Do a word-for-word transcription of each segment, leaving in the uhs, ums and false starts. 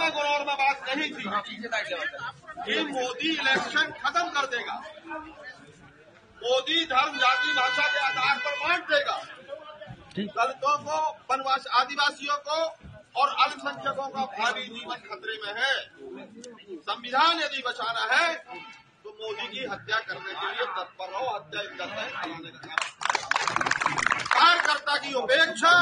करोड़ में बात नहीं थी कि मोदी इलेक्शन खत्म कर देगा, मोदी धर्म जाति भाषा के आधार पर बांट देगा, दलितों को, वनवासी आदिवासियों को और अल्पसंख्यकों का भावी जीवन खतरे में है। संविधान यदि बचाना है तो मोदी की हत्या करने के लिए तत्पर रहो, हत्या कराने का। कार्यकर्ता की उपेक्षा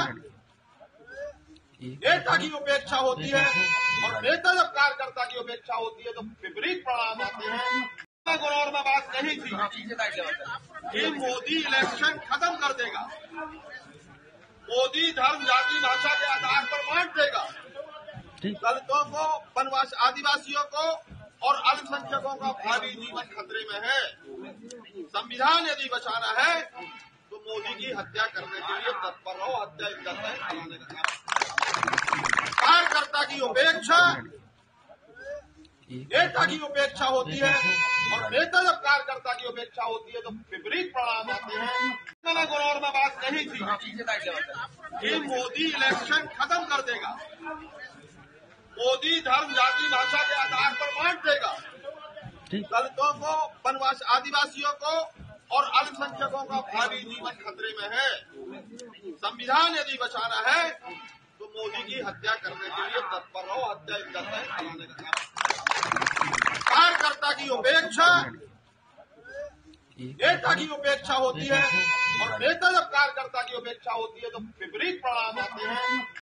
नेता की उपेक्षा होती है, और नेता जब कार्यकर्ता की उपेक्षा होती है तो विपरीत परिणाम आते हैं। करोड़ में बात नहीं थी कि मोदी इलेक्शन खत्म कर देगा, मोदी धर्म जाति भाषा के आधार पर बांट देगा, दलितों को, वनवासी आदिवासियों को और अल्पसंख्यकों का भावी जीवन खतरे में है। संविधान यदि बचाना है तो मोदी की हत्या करने के लिए तत्पर रहो, हत्या कराने का। कार्यकर्ता की उपेक्षा नेता की उपेक्षा होती है, और नेता जब कार्यकर्ता की उपेक्षा होती है तो विपरीत परिणाम आते हैं। करोड़ में बात नहीं थी कि मोदी इलेक्शन खत्म कर देगा, मोदी धर्म जाति भाषा के आधार पर बांट देगा, दलितों को, वनवासी आदिवासियों को और अल्पसंख्यकों का भावी जीवन खतरे में है। संविधान यदि बचाना है तो मोदी की हत्या करने के लिए तत्पर रहो, हत्या कराने का। कार्यकर्ता की उपेक्षा नेता की उपेक्षा होती है, और नेता जब कार्यकर्ता की उपेक्षा होती है तो विपरीत परिणाम आते हैं।